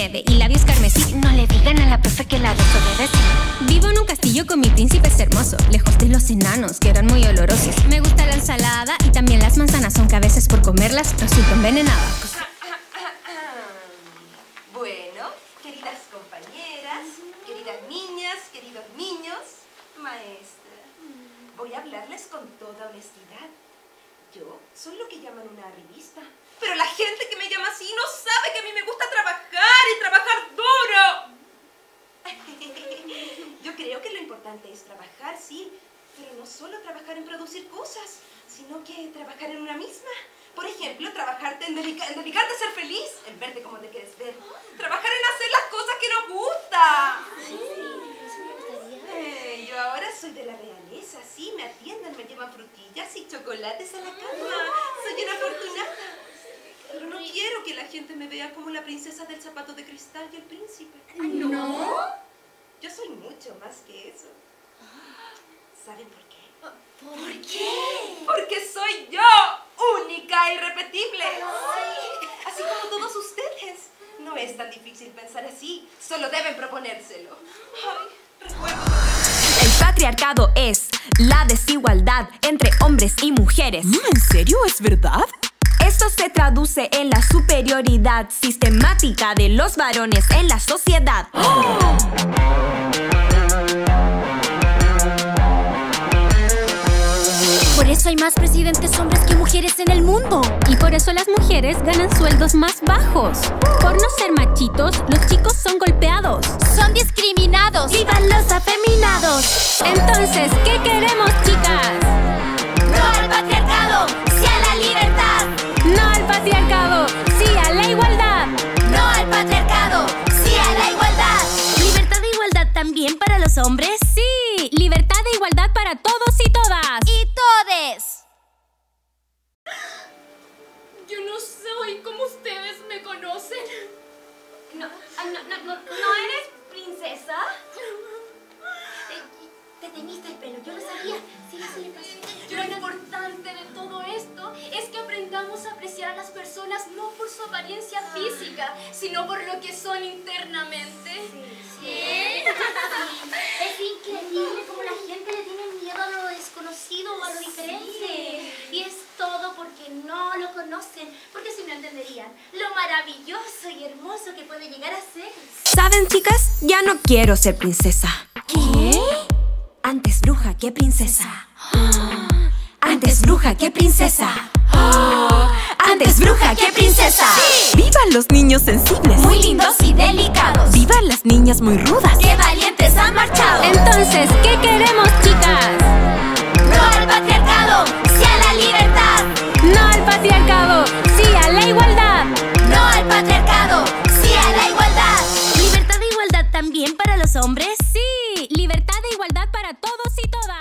nieve y labios carmesí. No le digan a la profe que la desobedece. Vivo en un castillo con mi príncipe, es hermoso, lejos de los enanos que eran muy olorosos. Me gusta la ensalada y también las manzanas, aunque a veces por comerlas resulto envenenada. Bueno, queridas compañeras, queridas niñas, queridos niños, maestra, voy a hablarles con toda honestidad. Yo soy lo que llaman una arribista. Pero la gente que me llama así no sabe que a mí me gusta trabajar y trabajar duro. Yo creo que lo importante es trabajar, sí, pero no solo trabajar en producir cosas, sino que trabajar en una misma. Por ejemplo, trabajarte en dedicarte a ser feliz, en verte como te quieres ver. Trabajar en hacer las cosas que nos gustan. Yo ahora soy de la realeza, sí, me atienden, me llevan frutillas y chocolates a la cama. Soy una afortunada. Pero no quiero que la gente me vea como la princesa del zapato de cristal y el príncipe. ¿No? Yo soy mucho más que eso. ¿Saben por qué? ¿Por qué? Porque soy yo, única e irrepetible. Así como todos ustedes. No es tan difícil pensar así, solo deben proponérselo. Ay, recuerdo. El patriarcado es la desigualdad entre hombres y mujeres. ¿En serio? ¿Es verdad? Esto se traduce en la superioridad sistemática de los varones en la sociedad. Por eso hay más presidentes hombres que mujeres en el mundo. Y por eso las mujeres ganan sueldos más bajos. Por no ser machitos, los chicos son golpeados. Son discriminados. ¡Vivan los afeminados! Entonces, ¿qué queremos, chicas? ¡No al patriarcado! ¡Sí a la libertad! ¡No al patriarcado! ¡Sí a la igualdad! ¡No al patriarcado! ¡Sí a la igualdad! ¿Libertad e igualdad también para los hombres? ¡Sí! ¡Libertad e igualdad para todos y todas! ¡Y todes! Yo no soy como ustedes me conocen. ¿No eres princesa? Te teñiste el pelo, yo lo sabía. Sí, Lo importante de todo esto es que aprendamos a apreciar a las personas no por su apariencia física, sino por lo que son internamente. ¿Qué? Es increíble cómo la gente le tiene miedo a lo desconocido o a lo diferente. Y es todo porque no lo conocen, porque si no entenderían lo maravilloso y hermoso que puede llegar a ser. ¿Saben, chicas? Ya no quiero ser princesa. ¿Qué? Antes bruja que princesa. Antes bruja que princesa. Antes bruja que princesa. ¡Vivan los niños sensibles! Muy lindos y delicados. ¡Vivan las niñas muy rudas! ¡Qué valientes han marchado! Entonces, ¿qué queremos, chicas? ¡No al patriarcado! ¡Sí a la libertad! ¡No al patriarcado! ¡Sí a la igualdad! ¡No al patriarcado! ¡Sí a la igualdad! ¿Libertad e igualdad también para los hombres? ¡Sí! ¡Libertad e igualdad para todos y todas!